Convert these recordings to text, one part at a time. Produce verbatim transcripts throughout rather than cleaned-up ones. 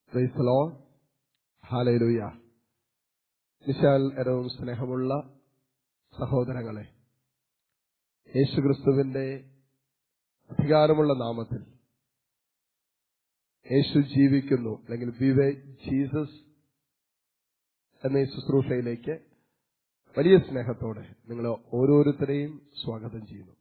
Price the lord. Hallelujah. Vishal ഏറ്റവും സ്നേഹമുള്ള സഹോദരങ്ങളെ, യേശുക്രിസ്തുവിന്റെ അധികാരമുള്ള നാമത്തിൽ യേശു ജീവിക്കുന്നു അല്ലെങ്കിൽ വിവേ ജീസസ് എന്ന ഈ ശുശ്രൂഷയിലേക്ക് വലിയ സ്നേഹത്തോടെ നിങ്ങൾ ഓരോരുത്തരെയും സ്വാഗതം ചെയ്യുന്നു.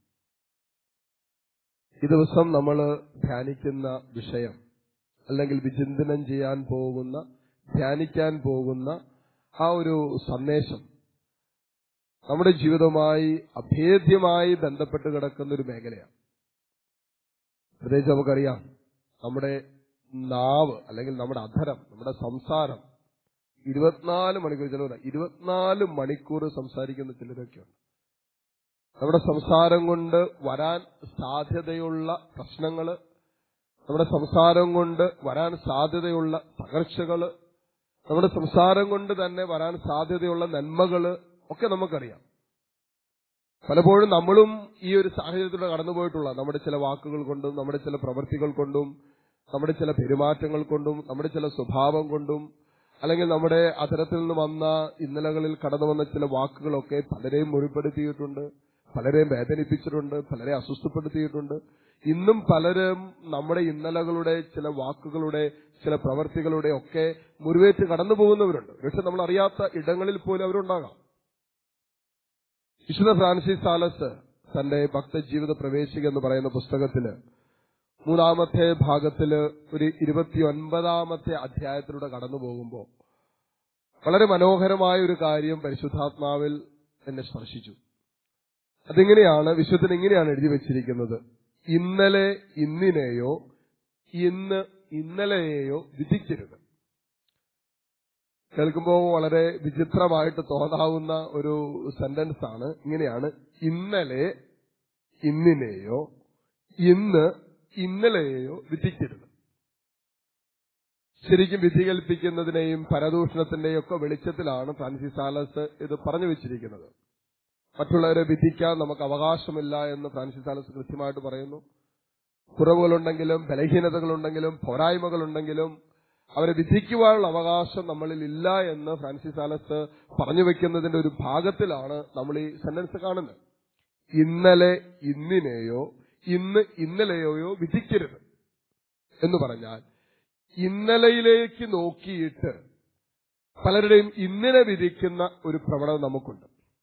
ഈ ദിവസം നമ്മൾ ധ്യാനിക്കുന്ന വിഷയം അല്ലെങ്കിൽ വിചിന്തനം ചെയ്യാൻ പോകുന്ന ധ്യാനിക്കാൻ പോകുന്ന ആ ഒരു സന്ദേശം നമ്മുടെ ജീവിതവുമായി അഭേദ്യമായി ബന്ധപ്പെട്ട് കിടക്കുന്ന ഒരു മേഖലയാണ്. പ്രത്യേകിച്ച് നമുക്കറിയാം, നമ്മുടെ നാവ് അല്ലെങ്കിൽ നമ്മുടെ അധരം, നമ്മുടെ സംസാരം ഇരുപത്തിനാല് മണിക്കൂർ ചിലവർ ഇരുപത്തിനാല് മണിക്കൂർ സംസാരിക്കുന്ന ചിലരൊക്കെയുണ്ട്. നമ്മുടെ സംസാരം കൊണ്ട് വരാൻ സാധ്യതയുള്ള പ്രശ്നങ്ങള്, നമ്മുടെ സംസാരം കൊണ്ട് വരാൻ സാധ്യതയുള്ള തകർച്ചകള്, നമ്മുടെ സംസാരം കൊണ്ട് തന്നെ വരാൻ സാധ്യതയുള്ള നന്മകള് ഒക്കെ നമുക്കറിയാം. പലപ്പോഴും നമ്മളും ഈ ഒരു സാഹചര്യത്തിലൂടെ കടന്നുപോയിട്ടുള്ള നമ്മുടെ ചില വാക്കുകൾ കൊണ്ടും നമ്മുടെ ചില പ്രവൃത്തികൾ കൊണ്ടും നമ്മുടെ ചില പെരുമാറ്റങ്ങൾ കൊണ്ടും നമ്മുടെ ചില സ്വഭാവം കൊണ്ടും അല്ലെങ്കിൽ നമ്മുടെ അത്തരത്തിൽ നിന്ന് വന്ന ഇന്നലകളിൽ കടന്നു വന്ന ചില വാക്കുകളൊക്കെ പലരെയും മുറിപ്പെടുത്തിയിട്ടുണ്ട്, പലരെയും വേദനിപ്പിച്ചിട്ടുണ്ട്, പലരെ അസ്വസ്ഥപ്പെടുത്തിയിട്ടുണ്ട്. ഇന്നും പലരും നമ്മുടെ ഇന്നലകളുടെ ചില വാക്കുകളുടെ ചില പ്രവർത്തികളുടെ ഒക്കെ മുറിവേറ്റ് കടന്നു പോകുന്നവരുണ്ട്. പക്ഷെ നമ്മൾ അറിയാത്ത ഇടങ്ങളിൽ പോലും അവരുണ്ടാകാം. വിശുദ്ധ ഫ്രാൻസിസ് സാലസ് തന്റെ ഭക്തജീവിത പ്രവേശിക എന്ന് പറയുന്ന പുസ്തകത്തില് മൂന്നാമത്തെ ഭാഗത്തില് ഒരു ഇരുപത്തി ഒൻപതാമത്തെ അധ്യായത്തിലൂടെ കടന്നു പോകുമ്പോൾ വളരെ മനോഹരമായ ഒരു കാര്യം പരിശുദ്ധാത്മാവിൽ എന്നെ സ്പർശിച്ചു. അതിങ്ങനെയാണ്, വിശുദ്ധൻ ഇങ്ങനെയാണ് എഴുതി വച്ചിരിക്കുന്നത്: ഇന്നലെ ഇന്നിനെയോ ഇന്ന് ഇന്നലെയെയോ വിധിക്കരുത്. കേൾക്കുമ്പോൾ വളരെ വിചിത്രമായിട്ട് തോന്നാവുന്ന ഒരു സെന്റൻസ് ആണ്. ഇങ്ങനെയാണ്: ഇന്നലെ ഇന്നിനെയോ ഇന്ന് ഇന്നലെയോ വിധിക്കരുത്. ശരിക്കും വിധി കൽപ്പിക്കുന്നതിനെയും പരദൂഷണത്തിന്റെയും ഒക്കെ വെളിച്ചത്തിലാണ് ഫ്രാൻസിസ് സാലസ് ഇത് പറഞ്ഞു വെച്ചിരിക്കുന്നത്. മറ്റുള്ളവരെ വിധിക്കാൻ നമുക്ക് അവകാശമില്ല എന്ന് ഫ്രാൻസിസ് സാലസ് കൃത്യമായിട്ട് പറയുന്നു. കുറവുകളുണ്ടെങ്കിലും ബലഹീനതകളുണ്ടെങ്കിലും പോരായ്മകളുണ്ടെങ്കിലും അവരെ വിധിക്കുവാനുള്ള അവകാശം നമ്മളിൽ ഇല്ല എന്ന് ഫ്രാൻസിസ് സാലസ് പറഞ്ഞു വെക്കുന്നതിന്റെ ഒരു ഭാഗത്തിലാണ് നമ്മൾ ഈ സെന്റൻസ് കാണുന്നത്. ഇന്നലെ ഇന്നിനെയോ ഇന്ന് ഇന്നലെയോ വിധിക്കരുത് എന്ന് പറഞ്ഞാൽ, ഇന്നലയിലേക്ക് നോക്കിയിട്ട് പലരുടെയും ഇന്നിനെ വിധിക്കുന്ന ഒരു പ്രവണത നമുക്കുണ്ട്.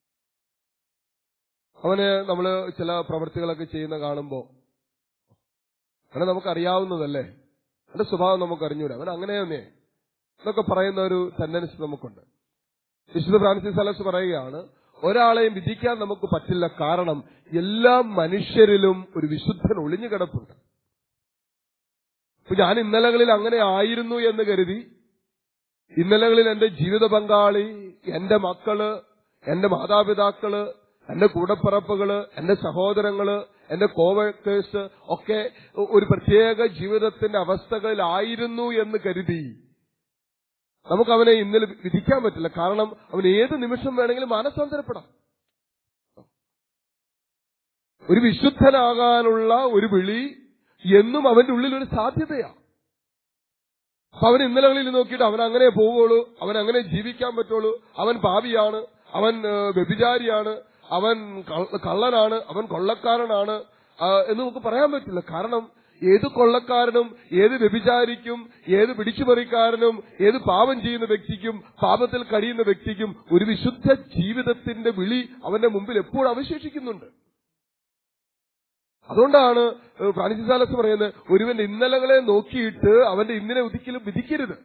അവന് നമ്മള് ചില പ്രവൃത്തികളൊക്കെ ചെയ്യുന്ന കാണുമ്പോ അവനെ നമുക്കറിയാവുന്നതല്ലേ, അവന്റെ സ്വഭാവം നമുക്ക് അറിഞ്ഞൂടെ, അവൻ അങ്ങനെയൊന്നേ എന്നൊക്കെ പറയുന്ന ഒരു ടെൻഡൻസി നമുക്കുണ്ട്. വിശുദ്ധ ഫ്രാൻസിസ് സാലസ് പറയുകയാണ്, ഒരാളെയും വിധിക്കാൻ നമുക്ക് പറ്റില്ല. കാരണം എല്ലാ മനുഷ്യരിലും ഒരു വിശുദ്ധൻ ഒളിഞ്ഞു കിടപ്പുണ്ട്. ഇപ്പൊ ഞാൻ ഇന്നലകളിൽ അങ്ങനെ ആയിരുന്നു എന്ന് കരുതി ഇന്നലകളിൽ എന്റെ ജീവിത പങ്കാളി, എന്റെ മക്കള്, എന്റെ മാതാപിതാക്കള്, എന്റെ കൂടപ്പിറപ്പുകള്, എന്റെ സഹോദരങ്ങള്, എന്റെ കോവർക്കേഴ്സ് ഒക്കെ ഒരു പ്രത്യേക ജീവിതത്തിന്റെ അവസ്ഥകളിലായിരുന്നു എന്ന് കരുതി നമുക്ക് അവനെ ഇന്നലെ വിധിക്കാൻ പറ്റില്ല. കാരണം അവൻ ഏത് നിമിഷം വേണമെങ്കിലും മാനസാന്തരപ്പെടാം. ഒരു വിശുദ്ധനാകാനുള്ള ഒരു വിളി എന്നും അവന്റെ ഉള്ളിൽ ഒരു സാധ്യതയാണ്. അപ്പൊ അവൻ ഇന്നലകളിൽ നോക്കിയിട്ട് അവൻ അങ്ങനെ പോവുള്ളൂ, അവൻ അങ്ങനെ ജീവിക്കാൻ പറ്റുള്ളൂ, അവൻ പാപിയാണ്, അവൻ വ്യഭിചാരിയാണ്, അവൻ കള്ളനാണ്, അവൻ കൊള്ളക്കാരനാണ് എന്ന് നമുക്ക് പറയാൻ പറ്റില്ല. കാരണം ഏത് കൊള്ളക്കാരനും ഏത് വ്യഭിചാരിക്കും ഏത് പിടിച്ചുപറിക്കാരനും ഏത് പാപം ചെയ്യുന്ന വ്യക്തിക്കും പാപത്തിൽ കഴിയുന്ന വ്യക്തിക്കും ഒരു വിശുദ്ധ ജീവിതത്തിന്റെ വിളി അവന്റെ മുമ്പിൽ എപ്പോഴും അവശേഷിക്കുന്നുണ്ട്. അതുകൊണ്ടാണ് ഫ്രാൻസിസ് സാലസ് പറയുന്നത്, ഒരുവന്റെ ഇന്നലകളെ നോക്കിയിട്ട് അവന്റെ ഇന്നിനെ ഒരിക്കലും വിധിക്കരുത്.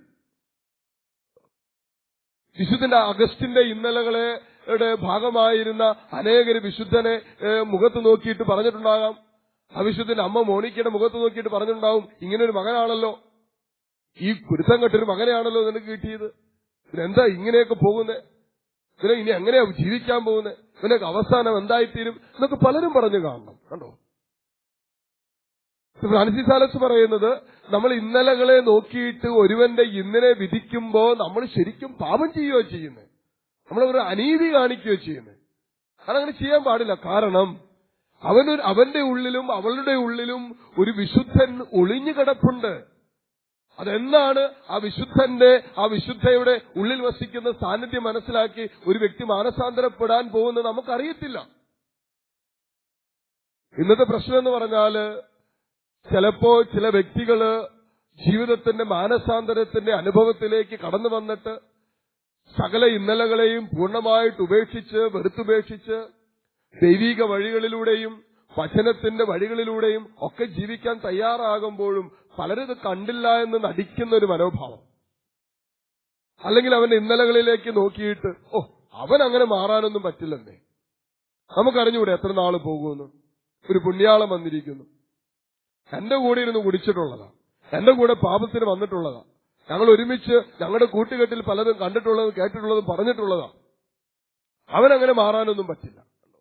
വിശുദ്ധന്റെ അഗസ്റ്റിന്റെ ഇന്നലകളെ ഭാഗമായിരുന്ന അനേകര് വിശുദ്ധനെ മുഖത്ത് നോക്കിയിട്ട് പറഞ്ഞിട്ടുണ്ടാകാം. അവിശുദ്ധന്റെ അമ്മ മോണിക്കയുടെ മുഖത്ത് നോക്കിയിട്ട് പറഞ്ഞിട്ടുണ്ടാവും, ഇങ്ങനെ ഒരു മകനാണല്ലോ, ഈ കുരുത്തം കെട്ടൊരു മകനെയാണല്ലോ നിനക്ക് കിട്ടിയത്, ഇവനെന്താ ഇങ്ങനെയൊക്കെ പോകുന്നത്, ഇവനെ ഇനി എങ്ങനെയാ ജീവിക്കാൻ പോകുന്നത്, ഇവനൊക്കെ അവസാനം എന്തായിത്തീരും എന്നൊക്കെ പലരും പറഞ്ഞു കാണണം. കണ്ടോ, ഫ്രാൻസിസ് സാലസ് പറയുന്നത്, നമ്മൾ ഇന്നലകളെ നോക്കിയിട്ട് ഒരുവന്റെ ഇന്നിനെ വിധിക്കുമ്പോ നമ്മൾ ശരിക്കും പാപം ചെയ്യുകയോ ചെയ്യുന്നത്, നമ്മളൊരു അനീതി കാണിക്കുകയോ ചെയ്യുന്നത്. അതങ്ങനെ ചെയ്യാൻ പാടില്ല. കാരണം അവനൊരു അവന്റെ ഉള്ളിലും അവളുടെ ഉള്ളിലും ഒരു വിശുദ്ധൻ ഒളിഞ്ഞു കിടപ്പുണ്ട്. അതെന്താണ് ആ വിശുദ്ധന്റെ ആ വിശുദ്ധയുടെ ഉള്ളിൽ വസിക്കുന്ന സാന്നിധ്യം മനസ്സിലാക്കി ഒരു വ്യക്തി മാനസാന്തരപ്പെടാൻ പോകുന്നത് നമുക്കറിയത്തില്ല. ഇന്നത്തെ പ്രശ്നം എന്ന് പറഞ്ഞാല് ചിലപ്പോ ചില വ്യക്തികള് ജീവിതത്തിന്റെ മാനസാന്തരത്തിന്റെ അനുഭവത്തിലേക്ക് കടന്നു വന്നിട്ട് സകല ഇന്നലകളെയും പൂർണ്ണമായിട്ട് ഉപേക്ഷിച്ച് വെറുത്തുപേക്ഷിച്ച് ദൈവിക വഴികളിലൂടെയും വചനത്തിന്റെ വഴികളിലൂടെയും ഒക്കെ ജീവിക്കാൻ തയ്യാറാകുമ്പോഴും പലരും ഇത് കണ്ടില്ല എന്ന് നടിക്കുന്ന ഒരു മനോഭാവം. അല്ലെങ്കിൽ അവന്റെ ഇന്നലകളിലേക്ക് നോക്കിയിട്ട് ഓ അവൻ അങ്ങനെ മാറാനൊന്നും പറ്റില്ലെന്നേ, നമുക്കറിഞ്ഞൂടെ എത്ര നാള് പോകുമെന്ന്. ഒരു പുണ്യാളം വന്നിരിക്കുന്നു, എന്റെ കൂടെ ഇരുന്ന് കുടിച്ചിട്ടുള്ളതാ, എന്റെ കൂടെ പാപത്തിന് വന്നിട്ടുള്ളതാ, ഞങ്ങൾ ഒരുമിച്ച് ഞങ്ങളുടെ കൂട്ടുകെട്ടിൽ പലതും കണ്ടിട്ടുള്ളതും കേട്ടിട്ടുള്ളതും പറഞ്ഞിട്ടുള്ളതാ, അവനങ്ങനെ മാറാനൊന്നും പറ്റില്ല.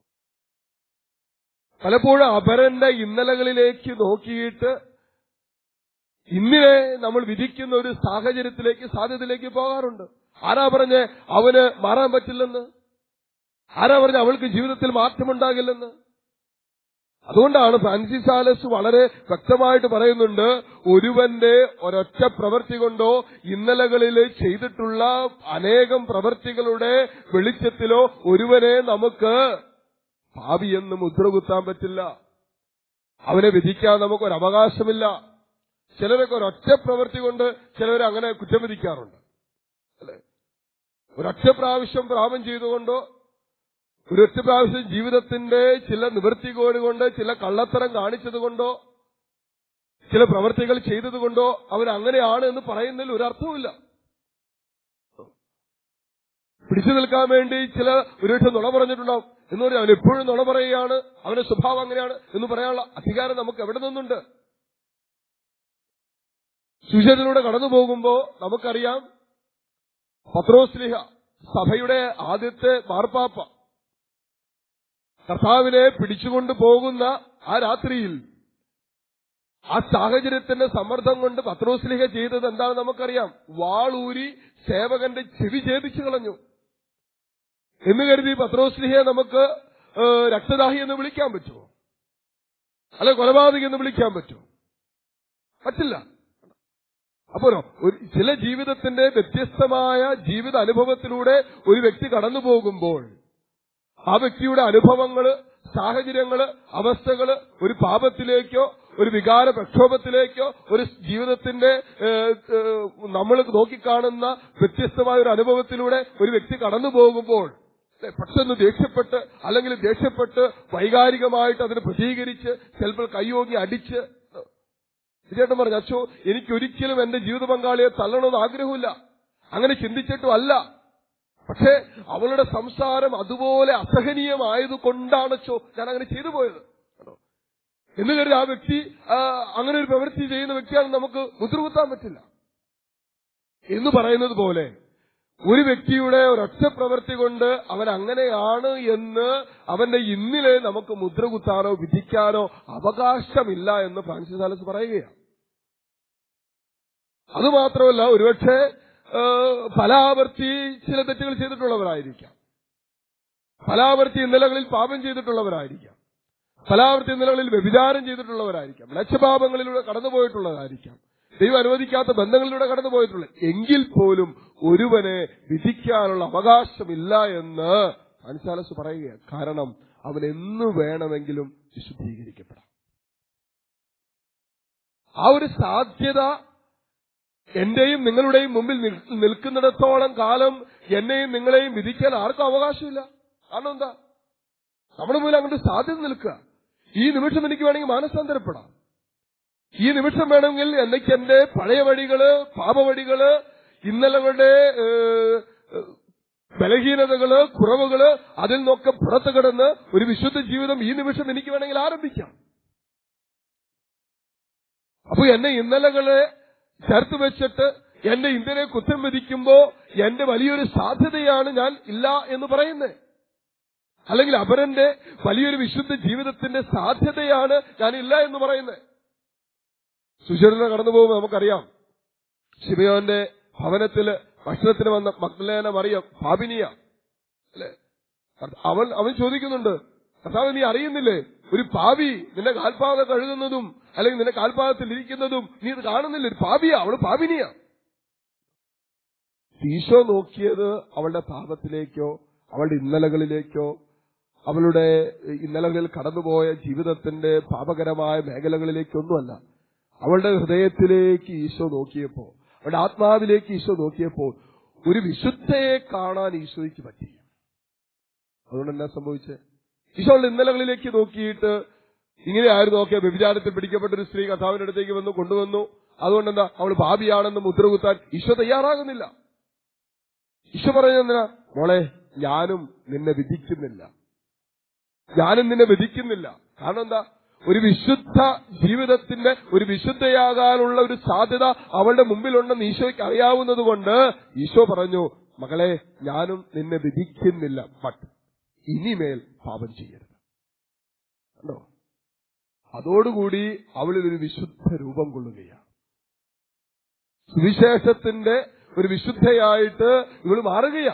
പലപ്പോഴും അപരന്റെ ഇന്നലകളിലേക്ക് നോക്കിയിട്ട് ഇന്നിനെ നമ്മൾ വിധിക്കുന്ന ഒരു സാഹചര്യത്തിലേക്ക് സാധ്യതയിലേക്ക് പോകാറുണ്ട്. ആരാ പറഞ്ഞ് അവന് മാറാൻ പറ്റില്ലെന്ന്? ആരാ പറഞ്ഞ് അവൾക്ക് ജീവിതത്തിൽ മാറ്റമുണ്ടാകില്ലെന്ന്? അതുകൊണ്ടാണ് ഫ്രാൻസിസ് സാലസ് വളരെ വ്യക്തമായിട്ട് പറയുന്നുണ്ട്, ഒരുവന്റെ ഒരൊറ്റ പ്രവൃത്തി കൊണ്ടോ ഇന്നലകളിൽ ചെയ്തിട്ടുള്ള അനേകം പ്രവൃത്തികളുടെ വെളിച്ചത്തിലോ ഒരുവനെ നമുക്ക് പാപിയെന്ന് മുദ്ര കുത്താൻ പറ്റില്ല. അവനെ വിധിക്കാൻ നമുക്കൊരു അവകാശമില്ല. ചിലരൊക്കെ ഒരൊറ്റ പ്രവൃത്തി കൊണ്ട് ചിലവരെ അങ്ങനെ കുറ്റം വിധിക്കാറുണ്ട്, അല്ലെ? ഒരൊറ്റ പ്രാവശ്യം പാപം ചെയ്തുകൊണ്ടോ ഒരൊറ്റ പ്രാവശ്യം ജീവിതത്തിന്റെ ചില നിവൃത്തികേട് കൊണ്ട് ചില കള്ളത്തരം കാണിച്ചതുകൊണ്ടോ ചില പ്രവൃത്തികൾ ചെയ്തതുകൊണ്ടോ അവരങ്ങനെയാണ് എന്ന് പറയുന്നതിൽ ഒരർത്ഥവുമില്ല. പിടിച്ചു നിൽക്കാൻ വേണ്ടി ചില ഒരുപക്ഷെ നുണ പറഞ്ഞിട്ടുണ്ടാവും എന്ന് പറഞ്ഞാൽ അവൻ എപ്പോഴും നുണ പറയുകയാണ്, അവന്റെ സ്വഭാവം അങ്ങനെയാണ് എന്ന് പറയാനുള്ള അധികാരം നമുക്ക് എവിടെ നിന്നുണ്ട്? സുവിശേഷത്തിലൂടെ കടന്നു പോകുമ്പോ നമുക്കറിയാം, പത്രോസ്ലീഹ സഭയുടെ ആദ്യത്തെ മാർപ്പാപ്പ കർത്താവിനെ പിടിച്ചുകൊണ്ട് പോകുന്ന ആ രാത്രിയിൽ ആ സാഹചര്യത്തിന്റെ സമ്മർദ്ദം കൊണ്ട് പത്രോസ്ലീഹ ചെയ്തത് എന്താണെന്ന് നമുക്കറിയാം. വാളൂരി സേവകന്റെ ചെവി ഛേദിച്ചു കളഞ്ഞു എന്ന് കരുതി പത്രോസ്ലീഹയെ നമുക്ക് രക്തദാഹി എന്ന് വിളിക്കാൻ പറ്റുമോ? അല്ലെ കൊലപാതകി എന്ന് വിളിക്കാൻ പറ്റുമോ? പറ്റില്ല. അപ്പോഴോ ഒരു ചില ജീവിതത്തിന്റെ വ്യത്യസ്തമായ ജീവിത അനുഭവത്തിലൂടെ ഒരു വ്യക്തി കടന്നു പോകുമ്പോൾ ആ വ്യക്തിയുടെ അനുഭവങ്ങള്, സാഹചര്യങ്ങള്, അവസ്ഥകള് ഒരു പാപത്തിലേക്കോ ഒരു വികാര പ്രക്ഷോഭത്തിലേക്കോ ഒരു ജീവിതത്തിന്റെ നമ്മൾ നോക്കിക്കാണുന്ന വ്യത്യസ്തമായ ഒരു അനുഭവത്തിലൂടെ ഒരു വ്യക്തി കടന്നു പോകുമ്പോൾ പെട്ടെന്ന് ദേഷ്യപ്പെട്ട് അല്ലെങ്കിൽ ദേഷ്യപ്പെട്ട് വൈകാരികമായിട്ട് അതിന് പ്രതികരിച്ച് ചിലപ്പോൾ കൈയോങ്ങി അടിച്ച് ചേട്ടൻ പറഞ്ഞു, അച്ഛോ എനിക്കൊരിക്കലും എന്റെ ജീവിത പങ്കാളിയെ തള്ളണമെന്ന് ആഗ്രഹമില്ല, അങ്ങനെ ചിന്തിച്ചിട്ടും അല്ല, പക്ഷേ അവളുടെ സംസാരം അതുപോലെ അസഹനീയമായത് കൊണ്ടാണച്ചോ ഞാൻ അങ്ങനെ ചെയ്തു പോയത് എന്ന് കരുതി ആ വ്യക്തി അങ്ങനെ ഒരു പ്രവൃത്തി ചെയ്യുന്ന വ്യക്തിയാണെന്ന് നമുക്ക് മുദ്രകുത്താൻ പറ്റില്ല. എന്ന് പറയുന്നത് പോലെ ഒരു വ്യക്തിയുടെ ഒരൊറ്റ പ്രവൃത്തി കൊണ്ട് അവൻ അങ്ങനെയാണ് എന്ന് അവന്റെ ഇന്നിലെ നമുക്ക് മുദ്രകുത്താനോ വിധിക്കാനോ അവകാശമില്ല എന്ന് ഫ്രാൻസിസ് സാലസ് പറയുകയാണ്. അതുമാത്രമല്ല, ഒരുപക്ഷെ പലാവർത്തി ചില തെറ്റുകൾ ചെയ്തിട്ടുള്ളവരായിരിക്കാം, പലാവർത്തി ഇന്നലകളിൽ പാപം ചെയ്തിട്ടുള്ളവരായിരിക്കാം, പലാവർത്തി ഇന്നലകളിൽ വ്യഭിചാരം ചെയ്തിട്ടുള്ളവരായിരിക്കാം, ലക്ഷപാപങ്ങളിലൂടെ കടന്നുപോയിട്ടുള്ളതായിരിക്കാം, ദൈവം അനുവദിക്കാത്ത ബന്ധങ്ങളിലൂടെ കടന്നുപോയിട്ടുള്ള എങ്കിൽ പോലും ഒരുവനെ വിധിക്കാനുള്ള അവകാശമില്ല എന്ന് ഫ്രാൻസിസ് സാലസ് പറയുകയാണ്. കാരണം അവൻ എന്ന് വേണമെങ്കിലും വിശുദ്ധീകരിക്കപ്പെടാം. ആ ഒരു സാധ്യത എന്റെയും നിങ്ങളുടെയും മുമ്പിൽ നിൽക്കുന്നിടത്തോളം കാലം എന്നെയും നിങ്ങളെയും വിധിക്കാൻ ആർക്കും അവകാശമില്ല. കാരണം എന്താ? നമ്മുടെ മുമ്പിൽ അങ്ങോട്ട് സാധ്യത നിൽക്കുക. ഈ നിമിഷം എനിക്ക് വേണമെങ്കിൽ മാനസാന്തരപ്പെടാം. ഈ നിമിഷം വേണമെങ്കിൽ എനിക്ക് എന്റെ പഴയ വഴികള്, പാപവഴികള്, ഇന്നലകളുടെ ബലഹീനതകള്, കുറവുകള്, അതിൽ നിന്നൊക്കെ പുറത്തു കിടന്ന് ഒരു വിശുദ്ധ ജീവിതം ഈ നിമിഷം എനിക്ക് വേണമെങ്കിൽ ആരംഭിക്കാം. അപ്പൊ എന്നെ ഇന്നലകളെ ചേർത്ത് വെച്ചിട്ട് എന്റെ ഇന്ത്യനെ കുറ്റം വിധിക്കുമ്പോ എന്റെ വലിയൊരു സാധ്യതയാണ് ഞാൻ ഇല്ല എന്ന് പറയുന്നത്. അല്ലെങ്കിൽ അപരന്റെ വലിയൊരു വിശുദ്ധ ജീവിതത്തിന്റെ സാധ്യതയാണ് ഞാൻ ഇല്ല എന്ന് പറയുന്നത്. സുചരിത കടന്നു പോകുമ്പോൾ നമുക്കറിയാം, ശിമയോന്റെ ഭവനത്തില് ഭക്ഷണത്തിന് വന്ന മഗ്ദലേന മറിയം പാപിനിയ അല്ലെ, അവൻ അവൻ ചോദിക്കുന്നുണ്ട്, കർത്താവ് നീ അറിയുന്നില്ലേ ഒരു പാപി നിന്റെ കാൽപാദം കഴുകുന്നതും അല്ലെങ്കിൽ നിന്റെ കാൽപാദത്തിൽ ഇരിക്കുന്നതും നീ ഇത് കാണുന്നില്ല. ഒരു പാപിയാ, അവള് പാപിനിയാ. ഈശോ നോക്കിയത് അവളുടെ പാപത്തിലേക്കോ അവളുടെ ഇന്നലകളിലേക്കോ അവളുടെ ഇന്നലകളിൽ കടന്നുപോയ ജീവിതത്തിന്റെ പാപകരമായ മേഖലകളിലേക്കൊന്നുമല്ല. അവളുടെ ഹൃദയത്തിലേക്ക് ഈശോ നോക്കിയപ്പോ, അവളുടെ ആത്മാവിലേക്ക് ഈശോ നോക്കിയപ്പോ ഒരു വിശുദ്ധയെ കാണാൻ ഈശോയ്ക്ക് പറ്റി. അതുകൊണ്ട് എന്നാ സംഭവിച്ചേ? ഈശോ അവളുടെ ഇന്നലകളിലേക്ക് നോക്കിയിട്ട് ഇങ്ങനെയായിരുന്നു നോക്കിയ വ്യഭിചാരത്തിൽ പിടിക്കപ്പെട്ട ഒരു സ്ത്രീ കർത്താവിന്റെ അടുത്തേക്ക് വന്നു കൊണ്ടുവന്നു. അതുകൊണ്ടെന്താ അവൾ പാപിയാണെന്ന് മുദ്രകുത്താൻ ഈശോ തയ്യാറാകുന്നില്ല. ഈശോ പറയുന്നതിനാ, മോളെ ഞാനും നിന്നെ വിധിക്കുന്നില്ല, ഞാനും നിന്നെ വിധിക്കുന്നില്ല. കാരണം എന്താ? ഒരു വിശുദ്ധ ജീവിതത്തിന്റെ ഒരു വിശുദ്ധയാകാനുള്ള ഒരു സാധ്യത അവളുടെ മുമ്പിലുണ്ടെന്ന് ഈശോയ്ക്ക് അറിയാവുന്നത് കൊണ്ട് ഈശോ പറഞ്ഞു, മകളെ ഞാനും നിന്നെ വിധിക്കുന്നില്ല, ബട്ട് ഇനിമേൽ പാപം ചെയ്യരുത്. കണ്ടോ? അതോടുകൂടി അവളിൽ ഒരു വിശുദ്ധ രൂപം കൊള്ളുകയാണ്. സുവിശേഷത്തിന്റെ ഒരു വിശുദ്ധയായിട്ട് ഇവള് മാറുകയാ.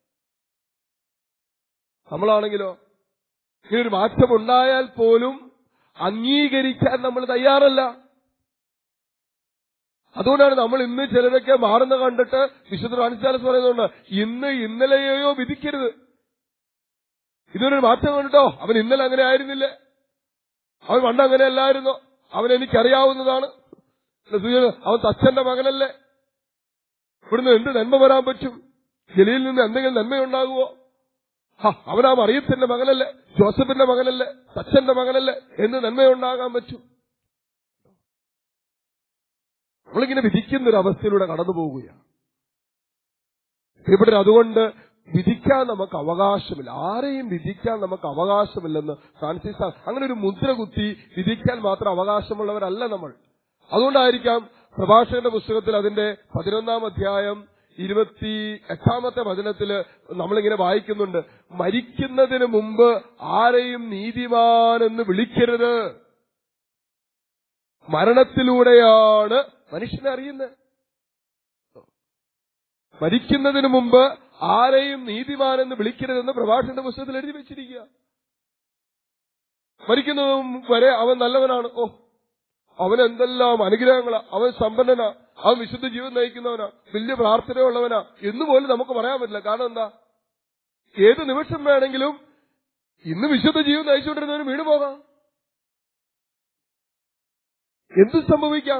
നമ്മളാണെങ്കിലോ ഇങ്ങനൊരു മാറ്റം ഉണ്ടായാൽ പോലും അംഗീകരിക്കാൻ നമ്മൾ തയ്യാറല്ല. അതുകൊണ്ടാണ് നമ്മൾ ഇന്ന് ചിലരൊക്കെ മാറുന്ന കണ്ടിട്ട് വിശുദ്ധ ഫ്രാൻസിസ് പറയുന്നുണ്ട്, ഇന്ന് ഇന്നലെയോ വിധിക്കരുത്. ഇതൊരു മാറ്റം കണ്ടിട്ടോ, അവൻ ഇന്നലെ അങ്ങനെ ആയിരുന്നില്ലേ, അവൻ പണ്ട് അങ്ങനെയല്ലായിരുന്നോ, അവൻ എനിക്കറിയാവുന്നതാണ്, അവൻ തച്ചന്റെ മകനല്ലേ, ഇവിടുന്ന് എന്ത് നന്മ വരാൻ പറ്റും, ജലീലിൽ നിന്ന് എന്തെങ്കിലും നന്മയുണ്ടാകുമോ, അവനാ മറിയത്തിന്റെ മകനല്ലേ, ജോസഫിന്റെ മകനല്ലേ, തച്ചന്റെ മകനല്ലേ, എന്ത് നന്മയുണ്ടാകാൻ പറ്റും? നമ്മളിങ്ങനെ വിധിക്കുന്ന ഒരു അവസ്ഥയിലൂടെ കടന്നു പോവുകയാണ്. ഇവിടെ അതുകൊണ്ട് വിധിക്കാൻ നമുക്ക് അവകാശമില്ല, ആരെയും വിധിക്കാൻ നമുക്ക് അവകാശമില്ലെന്ന് ഫ്രാൻസിസ് അങ്ങനെ ഒരു മുദ്ര കുത്തി വിധിക്കാൻ മാത്രം അവകാശമുള്ളവരല്ല നമ്മൾ. അതുകൊണ്ടായിരിക്കാം പ്രഭാഷകന്റെ പുസ്തകത്തിൽ അതിന്റെ പതിനൊന്നാം അധ്യായം ഇരുപത്തി എട്ടാമത്തെ വചനത്തില് നമ്മളിങ്ങനെ വായിക്കുന്നുണ്ട്, മരിക്കുന്നതിന് മുമ്പ് ആരെയും നീതിമാനെന്ന് വിളിക്കരുത്, മരണത്തിലൂടെയാണ് മനുഷ്യനെ അറിയുന്നത്. മരിക്കുന്നതിന് മുമ്പ് ആരെയും നീതിമാനെന്ന് വിളിക്കരുതെന്ന് പ്രഭാഷകന്റെ പുസ്തകത്തിൽ എഴുതി വെച്ചിരിക്കുക. മരിക്കുന്നതും വരെ അവൻ നല്ലവനാണ്, ഓ അവൻ എന്തെല്ലാം അനുഗ്രഹങ്ങളാ, അവൻ സമ്പന്നനാ, അവൻ വിശുദ്ധ ജീവിതം നയിക്കുന്നവനാ, വലിയ പ്രാർത്ഥനയുള്ളവനാ എന്നുപോലും നമുക്ക് പറയാൻ പറ്റില്ല. കാരണം എന്താ? ഏത് നിമിഷം വേണമെങ്കിലും ഇന്ന് വിശുദ്ധ ജീവിതം നയിച്ചുകൊണ്ടിരുന്നവന് വീണു പോകാം, എന്ത് സംഭവിക്കാം.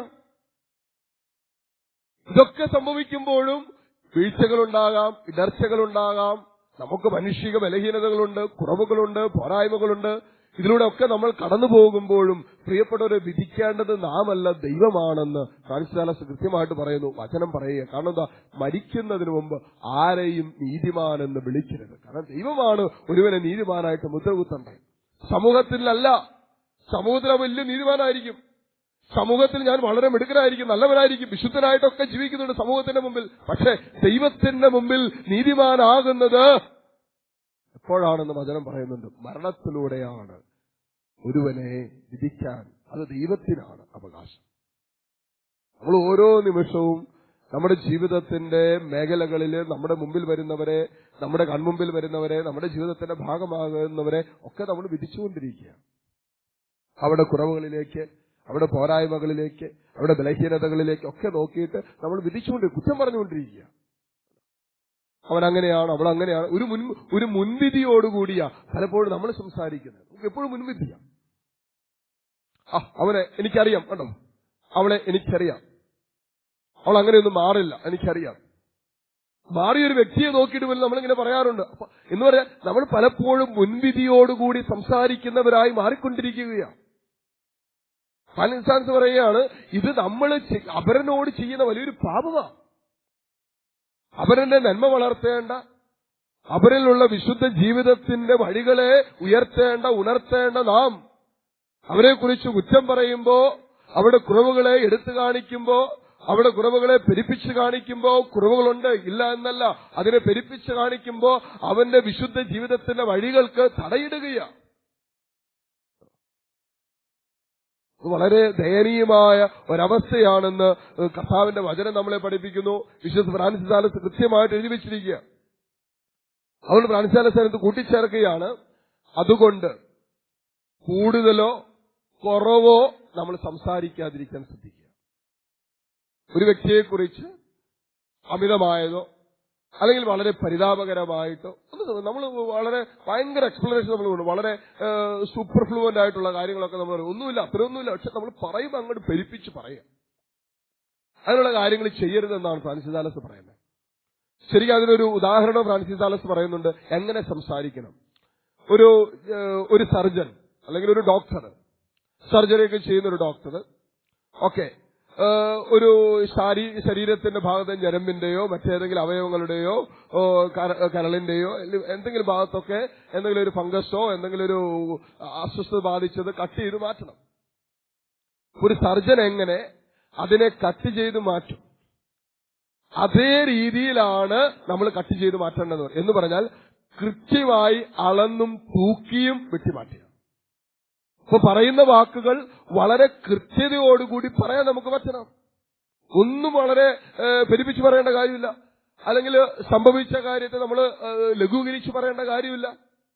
ഇതൊക്കെ സംഭവിക്കുമ്പോഴും വീഴ്ചകളുണ്ടാകാം, ഇടർച്ചകളുണ്ടാകാം, നമുക്ക് മാനുഷിക ബലഹീനതകളുണ്ട്, കുറവുകളുണ്ട്, പോരായ്മകളുണ്ട്. ഇതിലൂടെ ഒക്കെ നമ്മൾ കടന്നു പോകുമ്പോഴും പ്രിയപ്പെട്ടവരെ വിധിക്കേണ്ടത് നാമല്ല, ദൈവമാണെന്ന് ഫ്രാൻസിസ് കൃത്യമായിട്ട് പറയുന്നു, വചനം പറയുക. കാരണം എന്താ? മരിക്കുന്നതിന് മുമ്പ് ആരെയും നീതിമാനെന്ന് വിളിക്കരുത്. കാരണം ദൈവമാണ് ഒരുവനെ നീതിമാനായിട്ട് മുദ്രകുത്തണ്ടേ, സമൂഹത്തിലല്ല. സമൂഹത്തിൽ വലിയ നീതിമാനായിരിക്കും, സമൂഹത്തിൽ ഞാൻ വളരെ മിടുക്കനായിരിക്കും, നല്ലവനായിരിക്കും, വിശുദ്ധനായിട്ടൊക്കെ ജീവിക്കുന്നുണ്ട് സമൂഹത്തിന്റെ മുമ്പിൽ. പക്ഷെ ദൈവത്തിന്റെ മുമ്പിൽ നീതിമാനാകുന്നത് എപ്പോഴാണെന്ന് വചനം പറയുന്നുണ്ട്, മരണത്തിലൂടെയാണ് ഒരുവനെ വിധിക്കാൻ. അത് ദൈവത്തിനാണ് അവകാശം. നമ്മൾ ഓരോ നിമിഷവും നമ്മുടെ ജീവിതത്തിന്റെ മേഖലകളിൽ നമ്മുടെ മുമ്പിൽ വരുന്നവരെ, നമ്മുടെ കൺമുമ്പിൽ വരുന്നവരെ, നമ്മുടെ ജീവിതത്തിന്റെ ഭാഗമാകുന്നവരെ ഒക്കെ നമ്മൾ വിധിച്ചുകൊണ്ടിരിക്കുകയാണ്. അവരുടെ കുറവുകളിലേക്ക്, അവിടെ പോരായ്മകളിലേക്ക്, അവിടെ ബലഹീനതകളിലേക്ക് ഒക്കെ നോക്കിയിട്ട് നമ്മൾ വിധിച്ചുകൊണ്ട് കുറ്റം പറഞ്ഞുകൊണ്ടിരിക്കുക. അവൻ അങ്ങനെയാണ്, അവൾ അങ്ങനെയാണ്, ഒരു മുൻ ഒരു മുൻവിധിയോടുകൂടിയാ പലപ്പോഴും നമ്മൾ സംസാരിക്കുന്നത്. നമുക്ക് എപ്പോഴും മുൻവിധിയാ. ആ അവനെ എനിക്കറിയാം, കണ്ടോ, അവളെ എനിക്കറിയാം, അവൾ അങ്ങനെയൊന്നും മാറില്ല, എനിക്കറിയാം. മാറിയൊരു വ്യക്തിയെ നോക്കിയിട്ട് പോലും നമ്മളിങ്ങനെ പറയാറുണ്ട്. അപ്പൊ എന്ന് പറയാൻ നമ്മൾ പലപ്പോഴും മുൻവിധിയോടുകൂടി സംസാരിക്കുന്നവരായി മാറിക്കൊണ്ടിരിക്കുകയാണ്. ഫ്രാൻസിസ് പറയുകയാണ്, ഇത് നമ്മൾ അപരനോട് ചെയ്യുന്ന വലിയൊരു പാപമാണ്. അപരന്റെ നന്മ വളർത്തേണ്ട, അവരിലുള്ള വിശുദ്ധ ജീവിതത്തിന്റെ വഴികളെ ഉയർത്തേണ്ട, ഉണർത്തേണ്ട നാം അവരെക്കുറിച്ച് കുറ്റം പറയുമ്പോ, അവരുടെ കുറവുകളെ എടുത്തു കാണിക്കുമ്പോ, അവരുടെ കുറവുകളെ പെരുപ്പിച്ച് കാണിക്കുമ്പോ, കുറവുകളുണ്ട് ഇല്ല എന്നല്ല, അതിനെ പെരുപ്പിച്ച് കാണിക്കുമ്പോ അവന്റെ വിശുദ്ധ ജീവിതത്തിന്റെ വഴികൾക്ക് തടയിടുകയാണ്. വളരെ ദയനീയമായ ഒരവസ്ഥയാണെന്ന് കർത്താവിന്റെ വചനം നമ്മളെ പഠിപ്പിക്കുന്നു. വിശുദ്ധ ഫ്രാൻസിസ് കൃത്യമായിട്ട് എഴുതി വെച്ചിരിക്കുക. അതുകൊണ്ട് ഫ്രാൻസിസ് കൂട്ടിച്ചേർക്കുകയാണ്, അതുകൊണ്ട് കൂടുതലോ കുറവോ നമ്മൾ സംസാരിക്കാതിരിക്കാൻ ശ്രദ്ധിക്കുക. ഒരു വ്യക്തിയെക്കുറിച്ച് അമിതമായതോ അല്ലെങ്കിൽ വളരെ പരിതാപകരമായിട്ടോ ഒന്ന് നമ്മൾ വളരെ ഭയങ്കര എക്സ്പ്ലനേഷൻ നമ്മൾ കൊണ്ട് വളരെ സൂപ്പർ ഫ്ലുവന്റ് ആയിട്ടുള്ള കാര്യങ്ങളൊക്കെ നമ്മൾ പറയും. ഒന്നുമില്ല, അത്രയൊന്നുമില്ല. പക്ഷെ നമ്മൾ പറയുമ്പോൾ അങ്ങോട്ട് പെരുപ്പിച്ച് പറയുക. അതിനുള്ള കാര്യങ്ങൾ ചെയ്യരുതെന്നാണ് ഫ്രാൻസിസ് സാലസ് പറയുന്നത്. ശരിക്കും അതിനൊരു ഉദാഹരണം ഫ്രാൻസിസ് സാലസ് പറയുന്നുണ്ട് എങ്ങനെ സംസാരിക്കണം. ഒരു ഒരു സർജൻ അല്ലെങ്കിൽ ഒരു ഡോക്ടർ, സർജറി ഒക്കെ ചെയ്യുന്ന ഒരു ഡോക്ടർ, ഓക്കെ, ഒരു ശരീരത്തിന്റെ ഭാഗത്തെ ഞരമ്പിന്റെയോ മറ്റേതെങ്കിലും അവയവങ്ങളുടെയോ കരളിന്റെയോ എന്തെങ്കിലും ഭാഗത്തൊക്കെ എന്തെങ്കിലും ഒരു ഫംഗസോ എന്തെങ്കിലും ഒരു അസ്വസ്ഥത ബാധിച്ചത് കട്ട് ചെയ്ത് മാറ്റണം. ഒരു സർജൻ എങ്ങനെ അതിനെ കട്ട് ചെയ്ത് മാറ്റും, അതേ രീതിയിലാണ് നമ്മൾ കട്ട് ചെയ്ത് മാറ്റേണ്ടത്. എന്ന് പറഞ്ഞാൽ കൃത്യമായി അളന്നും തൂക്കിയും വെട്ടിമാറ്റുക. അപ്പൊ പറയുന്ന വാക്കുകൾ വളരെ കൃത്യതയോടുകൂടി പറയാൻ നമുക്ക് പറ്റണം. ഒന്നും വളരെ പെരുപ്പിച്ച് പറയേണ്ട കാര്യമില്ല. അല്ലെങ്കിൽ സംഭവിച്ച കാര്യത്തെ നമ്മൾ ലഘൂകരിച്ച് പറയേണ്ട കാര്യമില്ല.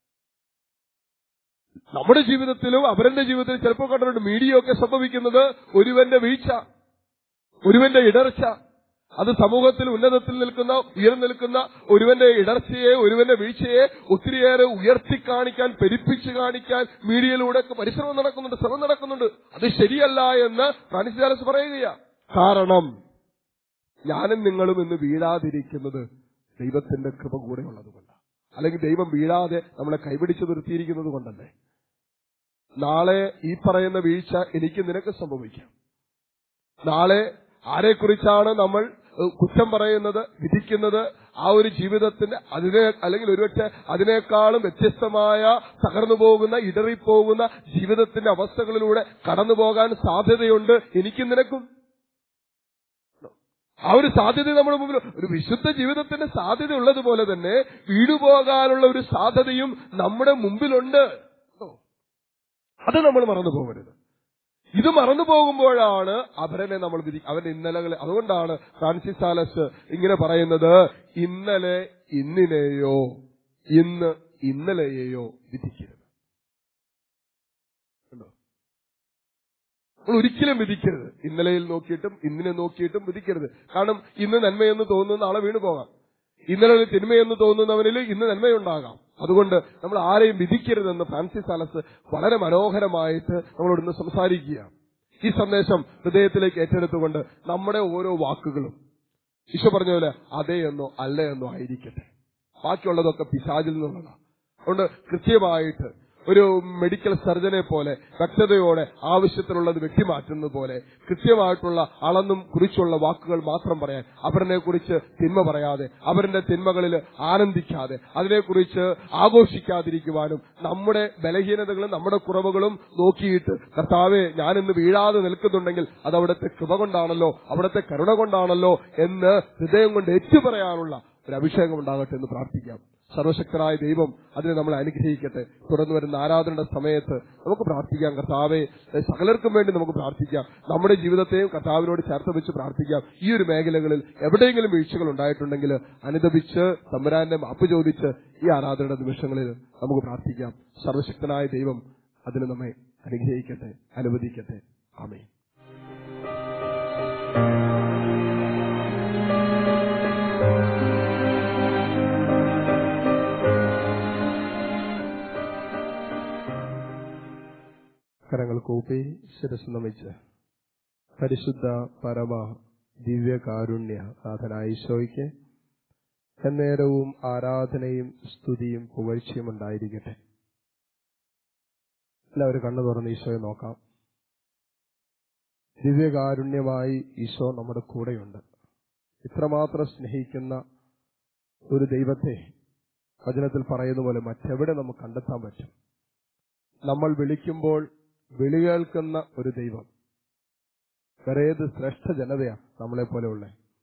നമ്മുടെ ജീവിതത്തിലും അവരുടെ ജീവിതത്തിലും ചിലപ്പോൾ കണ്ടിട്ടുണ്ട് മീഡിയ ഒക്കെ സംഭവിക്കുന്നത് ഒരുവന്റെ വീഴ്ച, ഒരുവന്റെ ഇടർച്ച. അത് സമൂഹത്തിൽ ഉന്നതത്തിൽ നിൽക്കുന്ന ഉയർന്നു നിൽക്കുന്ന ഒരുവന്റെ ഇടർച്ചയെ, ഒരുവന്റെ വീഴ്ചയെ ഒത്തിരിയേറെ ഉയർത്തി കാണിക്കാൻ, പെരുപ്പിച്ച് കാണിക്കാൻ മീഡിയയിലൂടെ പരിശ്രമം നടക്കുന്നുണ്ട്, ശ്രമം നടക്കുന്നുണ്ട്. അത് ശരിയല്ല എന്ന് ഫ്രാൻസിസ് സാലസ് പറയുകയാണ്. കാരണം ഞാനും നിങ്ങളും ഇന്ന് വീഴാതിരിക്കുന്നത് ദൈവത്തിന്റെ കൃപ കൂടെ ഉള്ളതുകൊണ്ടാണ്. അല്ലെങ്കിൽ ദൈവം വീഴാതെ നമ്മളെ കൈപിടിച്ച് നിർത്തിയിരിക്കുന്നത് കൊണ്ടല്ലേ. നാളെ ഈ പറയുന്ന വീഴ്ച എനിക്ക് നിനക്ക് സംഭവിക്കാം. നാളെ ആരെക്കുറിച്ചാണ് നമ്മൾ കുറ്റം പറയുന്നത്, വിധിക്കുന്നത്, ആ ഒരു ജീവിതത്തിന്റെ അതിനെ അല്ലെങ്കിൽ ഒരുപക്ഷെ അതിനേക്കാളും വ്യത്യസ്തമായ തകർന്നു പോകുന്ന, ഇടറിപ്പോകുന്ന ജീവിതത്തിന്റെ അവസ്ഥകളിലൂടെ കടന്നു പോകാൻ സാധ്യതയുണ്ട് എനിക്കും നിനക്കും. ആ ഒരു സാധ്യത നമ്മുടെ മുമ്പിൽ, ഒരു വിശുദ്ധ ജീവിതത്തിന്റെ സാധ്യത ഉള്ളതുപോലെ തന്നെ വീടുപോകാനുള്ള ഒരു സാധ്യതയും നമ്മുടെ മുമ്പിലുണ്ട്. അത് നമ്മൾ മറന്നു പോകരുത്. ഇത് മറന്നു പോകുമ്പോഴാണ് അവരനെ നമ്മൾ വിധി അവന്റെ ഇന്നലകളെ. അതുകൊണ്ടാണ് ഫ്രാൻസിസ് സാലസ് ഇങ്ങനെ പറയുന്നത്, ഇന്നലെ ഇന്നിനെയോ ഇന്ന് ഇന്നലെയെയോ വിധിക്കരുത്. നമ്മൾ ഒരിക്കലും വിധിക്കരുത്. ഇന്നലെയിൽ നോക്കിയിട്ടും ഇന്നിനെ നോക്കിയിട്ടും വിധിക്കരുത്. കാരണം ഇന്ന് നന്മയെന്ന് തോന്നുന്ന നാളെ വീണു പോകാം. ഇന്നലെ തിന്മയെന്ന് തോന്നുന്നവനിൽ ഇന്ന് നന്മയുണ്ടാകാം. അതുകൊണ്ട് നമ്മൾ ആരെയും വിധിക്കരുതെന്ന് ഫ്രാൻസിസ് സാലസ് വളരെ മനോഹരമായിട്ട് നമ്മളോട് ഇന്ന് സംസാരിക്കുക. ഈ സന്ദേശം ഹൃദയത്തിലേക്ക് ഏറ്റെടുത്തുകൊണ്ട് നമ്മുടെ ഓരോ വാക്കുകളും ഈശോ പറഞ്ഞ പോലെ അതേ എന്നോ അല്ല എന്നോ ആയിരിക്കട്ടെ. ബാക്കിയുള്ളതൊക്കെ പിശാചിൽ നിന്നുള്ളതാണ്. അതുകൊണ്ട് കൃത്യമായിട്ട് ഒരു മെഡിക്കൽ സർജനെ പോലെ വ്യക്തതയോടെ ആവശ്യത്തിനുള്ളത് വെട്ടിമാറ്റുന്നത് പോലെ കൃത്യമായിട്ടുള്ള അളന്നും കുറിച്ചുള്ള വാക്കുകൾ മാത്രം പറയാൻ, അവരെ കുറിച്ച് തിന്മ പറയാതെ, അവരുടെ തിന്മകളിൽ ആനന്ദിക്കാതെ, അതിനെക്കുറിച്ച് ആഘോഷിക്കാതിരിക്കുവാനും, നമ്മുടെ ബലഹീനതകളും നമ്മുടെ കുറവുകളും നോക്കിയിട്ട് കർത്താവേ ഞാനിന്ന് വീഴാതെ നിൽക്കുന്നുണ്ടെങ്കിൽ അത് അവിടുത്തെ കൃപ കൊണ്ടാണല്ലോ, അവിടുത്തെ കരുണ കൊണ്ടാണല്ലോ എന്ന് ഹൃദയം കൊണ്ട് ഏറ്റുപറയാനുള്ള ഒരു അഭിഷേകം ഉണ്ടാകട്ടെ എന്ന് പ്രാർത്ഥിക്കാം. സർവശക്തനായ ദൈവം അതിനെ നമ്മളെ അനുഗ്രഹിക്കട്ടെ. തുടർന്ന് വരുന്ന ആരാധനയുടെ സമയത്ത് നമുക്ക് പ്രാർത്ഥിക്കാം. കർത്താവെ, സകലർക്കും വേണ്ടി നമുക്ക് പ്രാർത്ഥിക്കാം. നമ്മുടെ ജീവിതത്തെയും കർത്താവിനോട് ചേർത്ത് വെച്ച് പ്രാർത്ഥിക്കാം. ഈ ഒരു മേഖലകളിൽ എവിടെയെങ്കിലും വീഴ്ചകൾ ഉണ്ടായിട്ടുണ്ടെങ്കിൽ അനുദപിച്ച് തമ്പുരാന്റെ മാപ്പ് ചോദിച്ച് ഈ ആരാധനയുടെ നിമിഷങ്ങളിൽ നമുക്ക് പ്രാർത്ഥിക്കാം. സർവശക്തനായ ദൈവം അതിന് നമ്മെ അനുഗ്രഹിക്കട്ടെ, അനുവദിക്കട്ടെ. ആമേൻ. കരങ്ങൾ കൂപ്പി ശിരസ് നമിച്ച് പരിശുദ്ധ പരമ ദിവ്യകാരുണ്യ നാഥനായ ഈശോയ്ക്ക് എന്നേരവും ആരാധനയും സ്തുതിയും പുകഴ്ചയും ഉണ്ടായിരിക്കട്ടെ. എല്ലാവരും കണ്ണു തുറന്ന് ഈശോയെ നോക്കാം. ദിവ്യകാരുണ്യമായി ഈശോ നമ്മുടെ കൂടെയുണ്ട്. ഇത്രമാത്രം സ്നേഹിക്കുന്ന ഒരു ദൈവത്തെ വചനത്തിൽ പറയുന്ന പോലെ മറ്റെവിടെ നമുക്ക് കണ്ടെത്താൻ പറ്റും? നമ്മൾ വിളിക്കുമ്പോൾ വിളി കേൾക്കുന്ന ഒരു ദൈവം. വേറേത് ശ്രേഷ്ഠ ജനതയാ നമ്മളെ പോലെയുള്ള?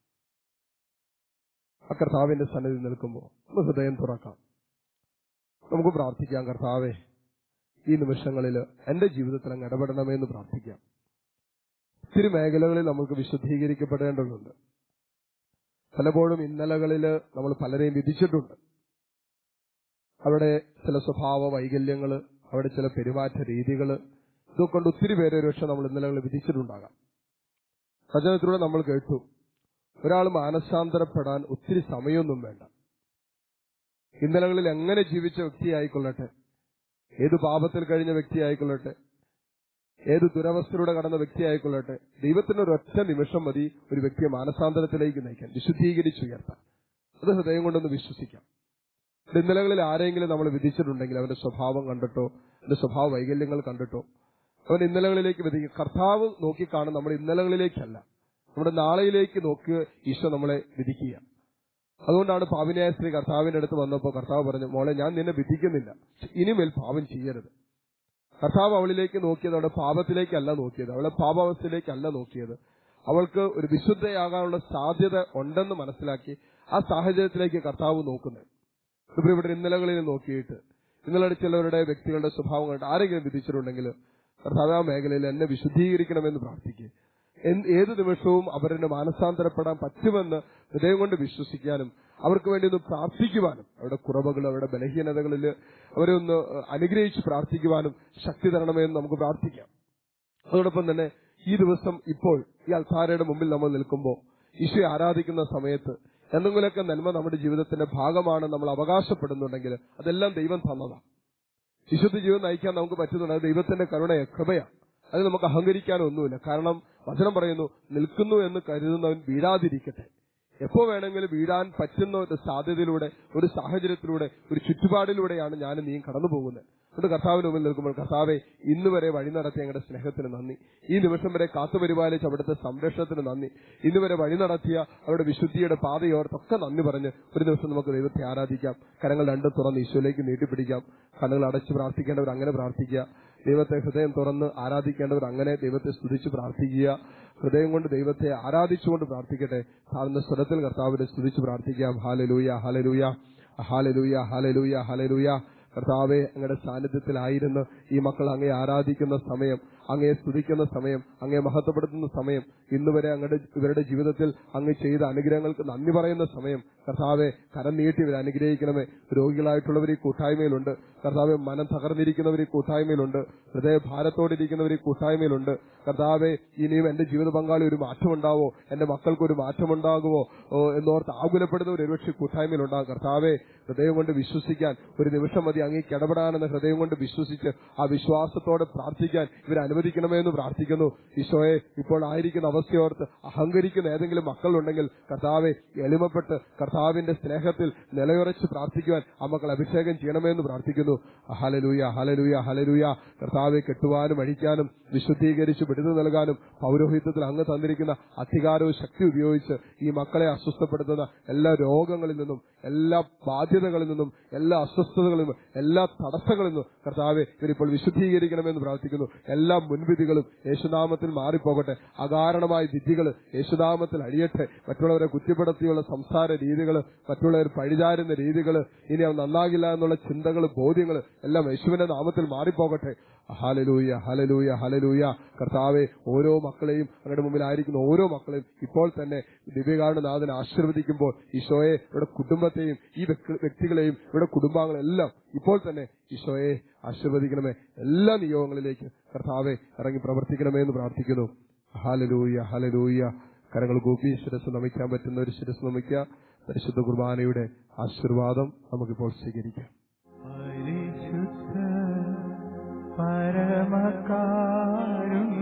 ആ കർത്താവിന്റെ സന്നിധി നിൽക്കുമ്പോൾ നമുക്ക് ഹൃദയം തുറക്കാം, നമുക്ക് പ്രാർത്ഥിക്കാം. കർത്താവെ, ഈ നിമിഷങ്ങളിൽ എന്റെ ജീവിതത്തിൽ അങ്ങ് ഇടപെടണമെന്ന് പ്രാർത്ഥിക്കാം. ഒത്തിരി മേഖലകളിൽ നമുക്ക് വിശുദ്ധീകരിക്കപ്പെടേണ്ടതുണ്ട്. പലപ്പോഴും ഇന്നലകളിൽ നമ്മൾ പലരെയും വിധിച്ചിട്ടുണ്ട്. അവിടെ ചില സ്വഭാവ വൈകല്യങ്ങൾ, അവിടെ ചില പെരുമാറ്റ രീതികൾ, ഇതൊക്കെ കൊണ്ട് ഒത്തിരി പേരെ ഒരുപക്ഷെ നമ്മൾ ഇന്നലകളിൽ വിധിച്ചിട്ടുണ്ടാകാം. വചനത്തിലൂടെ നമ്മൾ കേട്ടു, ഒരാൾ മാനസാന്തരപ്പെടാൻ ഒത്തിരി സമയമൊന്നും വേണ്ട. ഇന്നലകളിൽ എങ്ങനെ ജീവിച്ച വ്യക്തിയായിക്കൊള്ളട്ടെ, ഏത് പാപത്തിൽ കഴിഞ്ഞ വ്യക്തിയായിക്കൊള്ളട്ടെ, ഏത് ദുരവസ്ഥയിലൂടെ കടന്ന വ്യക്തിയായിക്കൊള്ളട്ടെ, ദൈവത്തിന് ഒരൊറ്റ നിമിഷം മതി ഒരു വ്യക്തിയെ മാനസാന്തരത്തിലേക്ക് നയിക്കാൻ, വിശുദ്ധീകരിച്ചുയർത്താൻ. അത് ഹൃദയം കൊണ്ടൊന്ന് വിശ്വസിക്കാം. ഇന്നലകളിൽ ആരെങ്കിലും നമ്മൾ വിധിച്ചിട്ടുണ്ടെങ്കിൽ അവന്റെ സ്വഭാവം കണ്ടിട്ടോ, അവന്റെ സ്വഭാവ വൈകല്യങ്ങൾ കണ്ടിട്ടോ അവൻ ഇന്നലകളിലേക്ക് വിധിക്കും. കർത്താവ് നോക്കിക്കാണും നമ്മൾ ഇന്നലകളിലേക്കല്ല, നമ്മുടെ നാളെയിലേക്ക് നോക്കി ഈശോ നമ്മളെ വിധിക്കുക. അതുകൊണ്ടാണ് പാപിനിയായ സ്ത്രീ കർത്താവിന്റെ അടുത്ത് വന്നപ്പോൾ കർത്താവ് പറഞ്ഞു, മോളെ, ഞാൻ നിന്നെ വിധിക്കുന്നില്ല, ഇനിമേൽ പാപം ചെയ്യരുത്. കർത്താവ് അവളിലേക്ക് നോക്കിയത് അവളുടെ പാപത്തിലേക്കല്ല നോക്കിയത്, അവളെ പാപാവസ്ഥയിലേക്കല്ല നോക്കിയത്. അവൾക്ക് ഒരു വിശുദ്ധയാകാനുള്ള സാധ്യത ഉണ്ടെന്ന് മനസ്സിലാക്കി ആ സാഹചര്യത്തിലേക്ക് കർത്താവ് നോക്കുന്നത്. ഇവിടെ ഇന്നലകളിൽ നോക്കിയിട്ട് ഇന്നലെ ചിലവരുടെ വ്യക്തികളുടെ സ്വഭാവം കണ്ടിട്ട് ആരെങ്കിലും വിധിച്ചിട്ടുണ്ടെങ്കിൽ കർത്താവ് ആ മേഖലയിൽ എന്നെ വിശുദ്ധീകരിക്കണമെന്ന് പ്രാർത്ഥിക്കുക. ഏത് നിമിഷവും അവരുടെ മാനസാന്തരപ്പെടാൻ പറ്റുമെന്ന് ഹൃദയം കൊണ്ട് വിശ്വസിക്കാനും അവർക്ക് വേണ്ടി ഒന്ന് പ്രാർത്ഥിക്കുവാനും, അവരുടെ കുറവുകൾ, അവരുടെ ബലഹീനതകളിൽ അവരെ ഒന്ന് അനുഗ്രഹിച്ച് പ്രാർത്ഥിക്കുവാനും ശക്തി തരണമെന്ന് നമുക്ക് പ്രാർത്ഥിക്കാം. അതോടൊപ്പം തന്നെ ഈ ദിവസം ഇപ്പോൾ ഈ അൾത്താരയുടെ മുമ്പിൽ നമ്മൾ നിൽക്കുമ്പോൾ ഈശോയെ ആരാധിക്കുന്ന സമയത്ത് എന്തെങ്കിലുമൊക്കെ നന്മ നമ്മുടെ ജീവിതത്തിന്റെ ഭാഗമാണ് നമ്മൾ അവകാശപ്പെടുന്നുണ്ടെങ്കിൽ അതെല്ലാം ദൈവം തന്നതാണ്. വിശുദ്ധ ജീവിതം നയിക്കാൻ നമുക്ക് പറ്റുന്നുണ്ട്, അത് ദൈവത്തിന്റെ കരുണയെ കൃപയാണ്. അത് നമുക്ക് അഹങ്കരിക്കാനൊന്നുമില്ല. കാരണം വചനം പറയുന്നു, നിൽക്കുന്നു എന്ന് കരുതുന്നവൻ വീഴാതിരിക്കട്ടെ. എപ്പോ വേണമെങ്കിലും വീഴാൻ പറ്റുന്ന ഒരു സാധ്യതയിലൂടെ, ഒരു സാഹചര്യത്തിലൂടെ, ഒരു ചുറ്റുപാടിലൂടെയാണ് ഞാൻ നീ കടന്നു പോകുന്നത്. അതുകൊണ്ട് കർത്താവിന് മുമ്പിൽ നിൽക്കുമ്പോൾ, കർത്താവെ, ഇന്ന് വരെ വഴി നടത്തിയ ഞങ്ങളുടെ സ്നേഹത്തിന് നന്ദി, ഈ നിമിഷം വരെ കാത്തുപരിപാലിച്ച് അവിടുത്തെ സംരക്ഷണത്തിന് നന്ദി, ഇന്ന് വരെ വഴി നടത്തിയ അവരുടെ വിശുദ്ധിയുടെ പാതയോർത്തൊക്കെ നന്ദി പറഞ്ഞ് ഒരു ദിവസം നമുക്ക് ദൈവത്തെ ആരാധിക്കാം. കരങ്ങൾ രണ്ടും തുറന്ന് ഈശോയിലേക്ക് നീട്ടിപ്പിടിക്കാം. കണ്ണുകൾ അടച്ച് പ്രാർത്ഥിക്കേണ്ടവർ അങ്ങനെ പ്രാർത്ഥിക്കുക. ദൈവത്തെ ഹൃദയം തുറന്ന് ആരാധിക്കേണ്ടവർ അങ്ങനെ ദൈവത്തെ സ്തുതിച്ച് പ്രാർത്ഥിക്കുക. ഹൃദയം കൊണ്ട് ദൈവത്തെ ആരാധിച്ചുകൊണ്ട് പ്രാർത്ഥിക്കട്ടെ. താഴ്ന്ന സ്വരത്തിൽ കർത്താവിനെ സ്തുതിച്ച് പ്രാർത്ഥിക്കാം. Hallelujah, hallelujah, hallelujah, hallelujah, hallelujah. കർത്താവെ, അങ്ങയുടെ സാന്നിധ്യത്തിലായിരുന്നു ഈ മക്കൾ അങ്ങയെ ആരാധിക്കുന്ന സമയം, അങ്ങയെ സ്തുതിക്കുന്ന സമയം, അങ്ങയെ മഹത്വപ്പെടുത്തുന്ന സമയം, ഇന്നുവരെ അങ്ങയുടെ ഇവരുടെ ജീവിതത്തിൽ അങ്ങ് ചെയ്ത അനുഗ്രഹങ്ങൾക്ക് നന്ദി പറയുന്ന സമയം. കർത്താവെ, കരം നീട്ടി ഇവരെ അനുഗ്രഹിക്കണമേ. രോഗികളായിട്ടുള്ളവർ ഈ കൂട്ടായ്മയിലുണ്ട്. കർത്താവെ, മനം തകർന്നിരിക്കുന്നവർ ഈ കൂട്ടായ്മയിലുണ്ട്. ഹൃദയഭാരത്തോടിരിക്കുന്നവർ ഈ കൂട്ടായ്മയിലുണ്ട്. കർത്താവെ, ഇനിയും എന്റെ ജീവിത പങ്കാളി ഒരു മാറ്റമുണ്ടാവോ, എന്റെ മക്കൾക്കൊരു മാറ്റമുണ്ടാകുമോ എന്നോർത്ത് ആകുലപ്പെടുന്നവർ ഒരുപക്ഷെ കൂട്ടായ്മയിലുണ്ടാകും. കർത്താവെ, ഹൃദയം കൊണ്ട് വിശ്വസിക്കാൻ ഒരു നിമിഷം മതി അങ്ങേക്ക് ഇടപെടാനെന്ന് ഹൃദയം കൊണ്ട് വിശ്വസിച്ച് ആ വിശ്വാസത്തോടെ പ്രാർത്ഥിക്കാൻ ഇവരെ അനുവദിക്കണമേ എന്ന് പ്രാർത്ഥിക്കുന്നു. ഈശോയെ, ഇപ്പോൾ ആയിരിക്കുന്ന അവസ്ഥയോർത്ത് അഹങ്കരിക്കുന്ന ഏതെങ്കിലും മക്കളുണ്ടെങ്കിൽ കർത്താവെ, എളിമപ്പെട്ട് കർത്താവിന്റെ സ്നേഹത്തിൽ നിലയുറച്ച് പ്രാർത്ഥിക്കുവാൻ ആ മക്കൾ അഭിഷേകം ചെയ്യണമേ എന്ന് പ്രാർത്ഥിക്കുന്നു. Hallelujah, hallelujah, hallelujah. കർത്താവെ, കെട്ടുവാനും അഴിക്കാനും വിശുദ്ധീകരിച്ച് വിടുതൽ നൽകാനും പൗരോഹിത്യത്തിൽ അങ്ങ് തന്നിരിക്കുന്ന അധികാരവും ശക്തി ഉപയോഗിച്ച് ഈ മക്കളെ അസ്വസ്ഥപ്പെടുത്തുന്ന എല്ലാ രോഗങ്ങളിൽ നിന്നും, എല്ലാ ബാധ്യതകളിൽ നിന്നും, എല്ലാ അസ്വസ്ഥതകളിൽ നിന്നും, എല്ലാ തടസ്സങ്ങളിൽ നിന്നും കർത്താവെ, ഇവരിപ്പോൾ വിശുദ്ധീകരിക്കണമെന്ന് പ്രാർത്ഥിക്കുന്നു. എല്ലാ മുൻവിധികളും യേശുനാമത്തിൽ മാറിപ്പോകട്ടെ. അകാരണമായ വിധികൾ യേശുനാമത്തിൽ അഴിയട്ടെ. മറ്റുള്ളവരെ കുറ്റപ്പെടുത്തിയുള്ള സംസാര രീതികൾ, മറ്റുള്ളവർ പഴിചാരുന്ന രീതികൾ, ഇനി അവൻ നന്നാകില്ല എന്നുള്ള ചിന്തകൾ, ബോധ്യങ്ങൾ എല്ലാം യേശുവിന്റെ നാമത്തിൽ മാറിപ്പോകട്ടെ. ഹല്ലേലൂയ, ഹല്ലേലൂയ, ഹല്ലേലൂയ. കർത്താവെ, ഓരോ മക്കളെയും അങ്ങയുടെ മുമ്പിലായിരിക്കുന്ന ഓരോ മക്കളെയും ഇപ്പോൾ തന്നെ ദിവ്യകാരുണ്യനാഥനെ ആശീർവദിക്കുമ്പോൾ ഈശോയെ, ഇവിടെ കുടുംബത്തെയും ഈ വ്യക്തികളെയും ഇവിടെ കുടുംബാംഗങ്ങളെല്ലാം ഇപ്പോൾ തന്നെ ഈശോയെ ആശീർവദിക്കണമേ. എല്ലാ നിയോഗങ്ങളിലേക്ക് കർത്താവെ ഇറങ്ങി പ്രവർത്തിക്കണമേ എന്ന് പ്രാർത്ഥിക്കുന്നു. ഹല്ലേലൂയ, ഹല്ലേലൂയ. കരങ്ങൾ കൂപ്പി ശിരസ് നമിക്കാൻ പറ്റുന്ന ഒരു ശിരസ് നമിക്കുക. പരിശുദ്ധ കുർബാനയുടെ ആശീർവാദം നമുക്കിപ്പോൾ സ്വീകരിക്കാം. പരമകാരുണ്യ